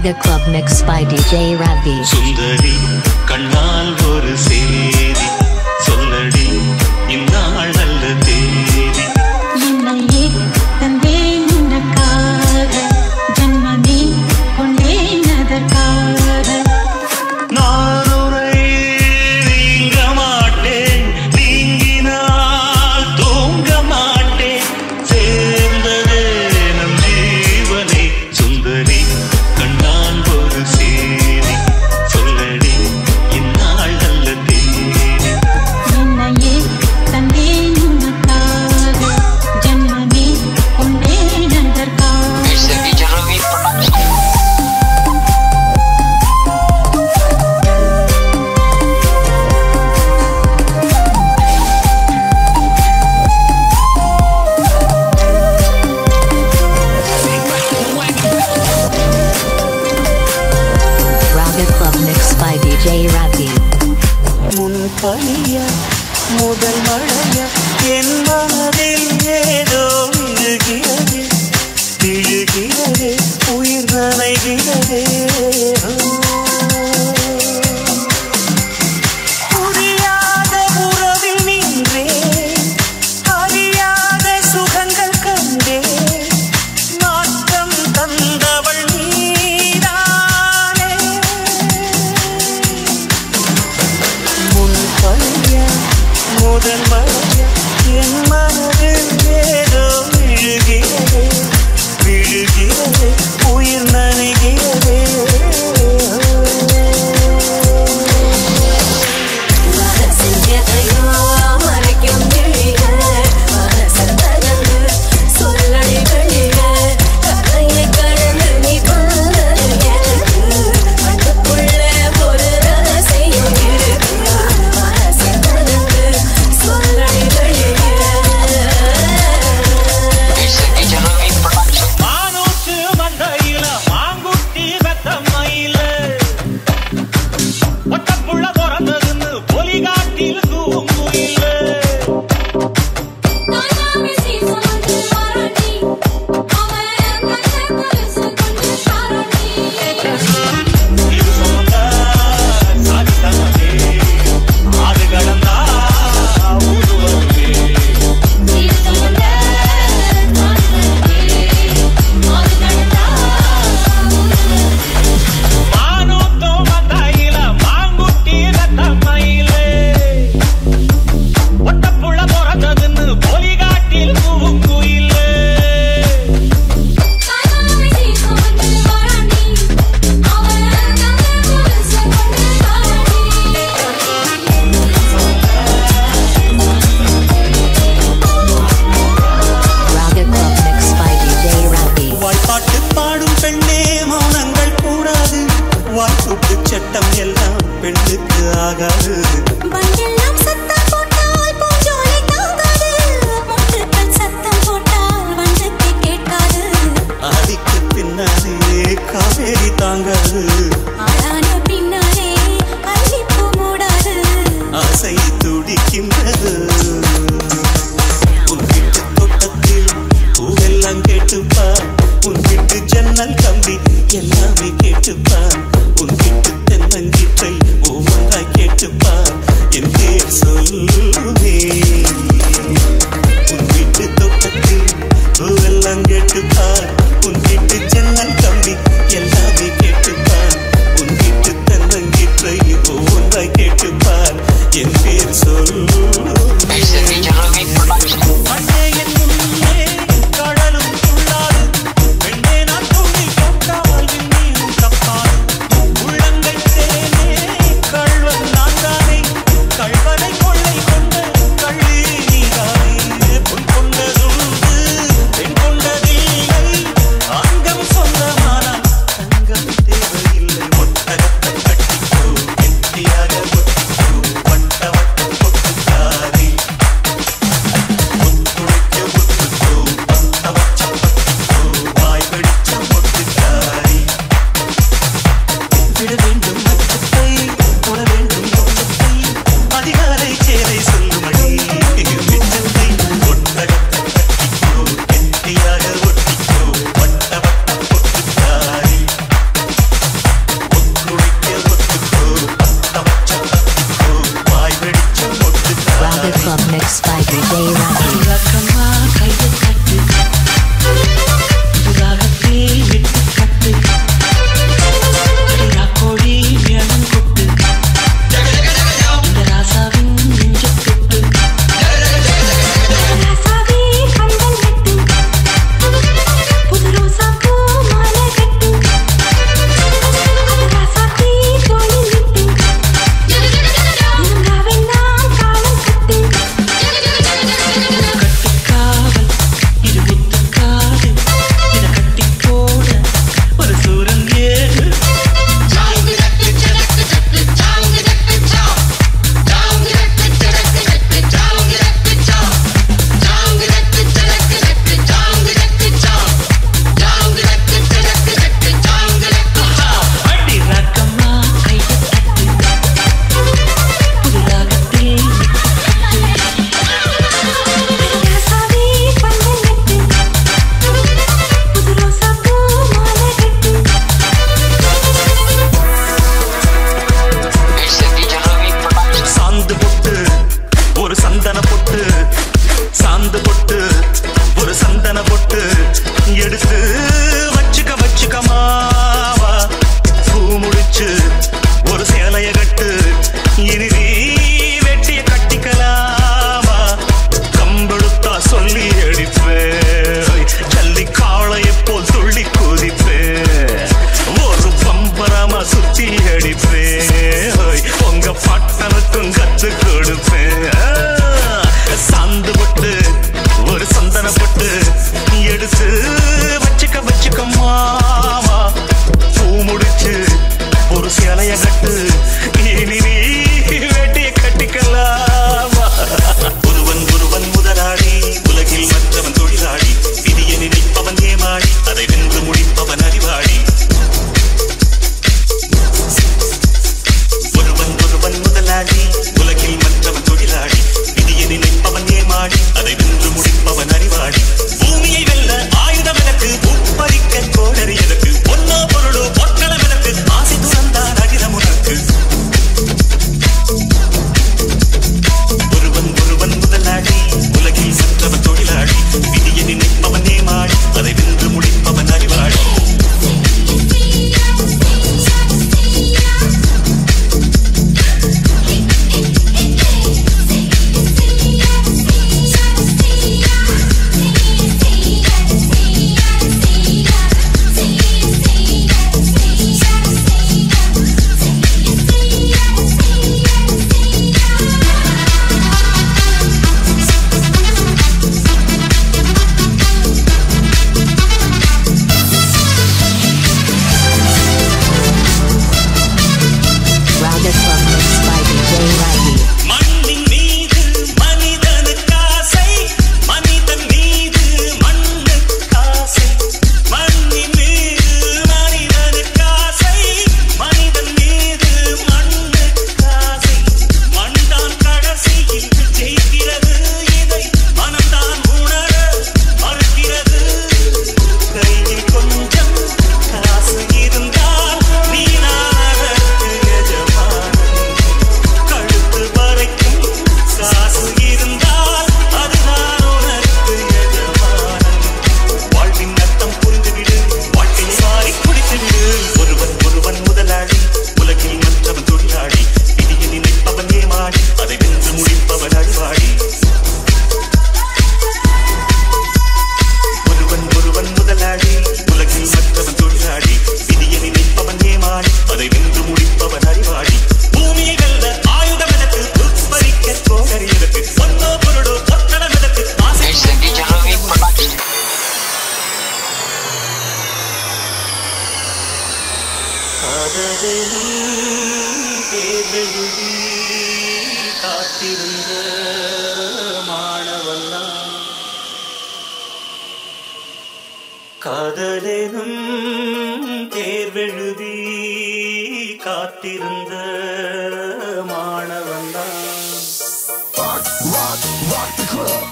Raga Club mixed by DJ Revvy. Sundari kannal oru seedi solladi innal nalla theedi ennaye tandeen unakkaga janmane kondeen adarkkaga naan urai neenga maatten neenginal thoonga maatten serndade nam jeevane sundari kannal oru seedi solladi innal நினைப்பவனே மாடி அதை வென்று முடிப்பவன் அறிவாளி காதலெனும் தேர்வெழுதி காத்திருந்த மாணவன்தான் Rock, rock, rock the club.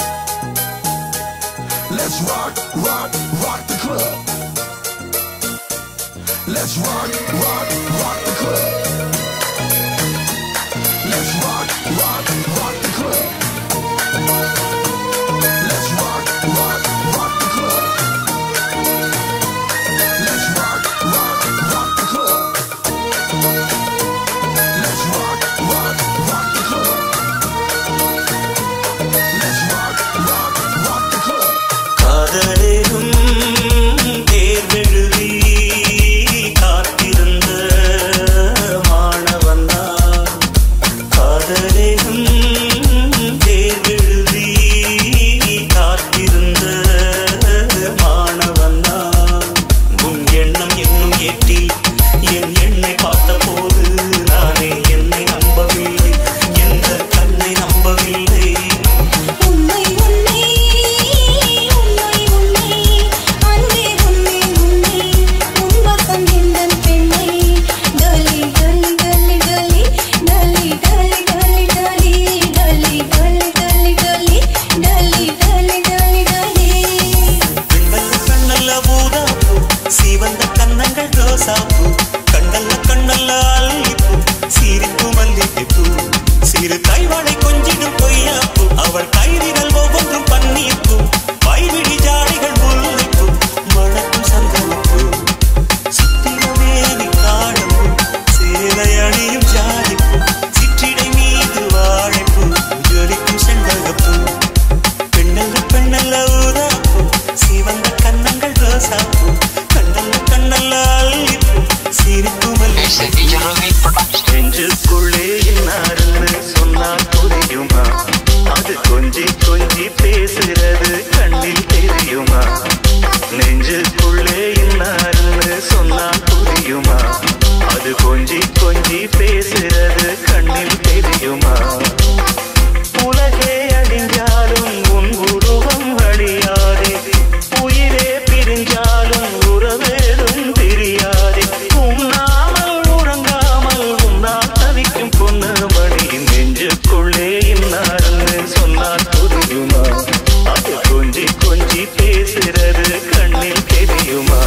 Let's rock, rock, rock the club. Let's rock, rock, rock the club. Let's rock, rock, rock the club. Let's rock, rock, rock the club. Let's rock, rock, rock the club. Let's rock, rock, rock the club. Let's rock, rock, rock the club. காதலெனும் தேர்வெழுதி காத்திருந்த மாணவன்தான் காதலெனும் தேர்வெழுதி காத்திருந்த மாணவன்தான் உன் எண்ணம் என்னும் ஏற்றி என் எண்ணை பார்த்த போது நானே என்னை நம்பவில்லை எந்த கண்ணை நம்பவில்லை உன்னை உன்னை உன்னை உன்னை அன்பே உன்னை உன்னை உன்வசம் எந்தன் பெண்ணை டலி டலி டலி டலி டலி டலி டலி டலி டலி டலி டலி டலி டலி டலி டலி டலி பெண்வல்ல கண்ணல்ல ஊதாப்பூ சீவந்த கண்ணங்கள் ரோசாப்பூ கண்ணல்ல கண்ணல்ல அல்லிப்பூ சிரிப்பு மல்லிகைப்பூ சிறு கைவாளை கொஞ்சிடும் கொய்யாப்பூ அவள் கைவிரல் ஒவ்வொன்றும் பன்னீர்ப்பூ வைவிழி ஜாடைகள் முல்லைப்பூ மணக்கும் சந்தனப்பூ சித்திரமேனி காணப்பூ சேலை அணியும் ஜாதிப்பூ சிற்றிடை மீது வாழைப்பூ ஜொலிக்கும் செண்பகப்பூ பெண்ணல்ல பெண்ணல்ல ஊதாப்பூ சிவந்த கண்ணங்கள் ரோசாப்பூ கண்ணல்ல கண்ணல்ல அல்லிப்பூ சிரிப்பு மல்லிகைப்பூ நெஞ்சுக்குள்ளே இன்னாருன்னு சொன்னால் புரியுமா அது கொஞ்சி கொஞ்சி பேசுறது கண்ணில் தெரியுமா நெஞ்சுக்குள்ளே இன்னாருன்னு சொன்னால் புரியுமா அது கொஞ்சி கொஞ்சி பேசுறது கண்ணில் தெரியுமா உலகே அழிஞ்சாலும் உன் உருவம் அழியாதே உயிரே பிரிஞ்சாலும் உறவேதும் பிரியாதே உண்ணாமல் உறங்காமல் உன்னால் தவிக்கும் பொண்ணு மணி நெஞ்சுக்குள்ளே இன்னாருன்னு சொன்னால் புரியுமா அது கொஞ்சி கொஞ்சி பேசுறது கண்ணில் தெரியுமா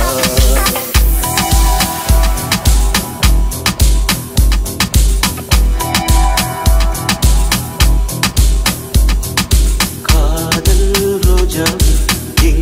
காதல் ரோஜா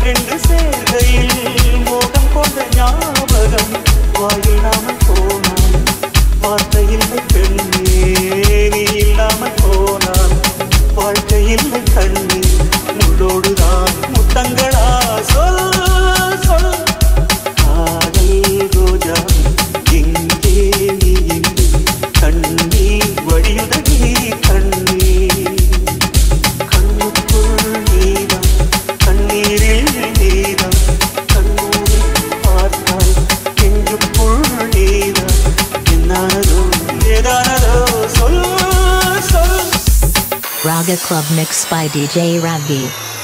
இரண்டு சேர்கையில் மோகம் கொண்ட ஞாபகம் வாயில்லாமல் போனான் வார்த்தையில்லை பெண்ணே நீ இல்லாமல் போனான் வாழ்க்கையில்லை கண்ணே முள்ளோடுதான் முத்தங்களா சொல் சொல் காதல் ரோஜா எங்கே நீ எங்கே கண்ணீர் வழியுதடி கண்ணீர் கண்ணுக்குள் நீதான் கண்ணீரில் நீதான் கண்ணூரில் பார்த்தால் நெஞ்சுக்குள் நீதான் என்னானதோ ஏதானதோ சொல் சொல் Raga Club mixed by DJ Revvy.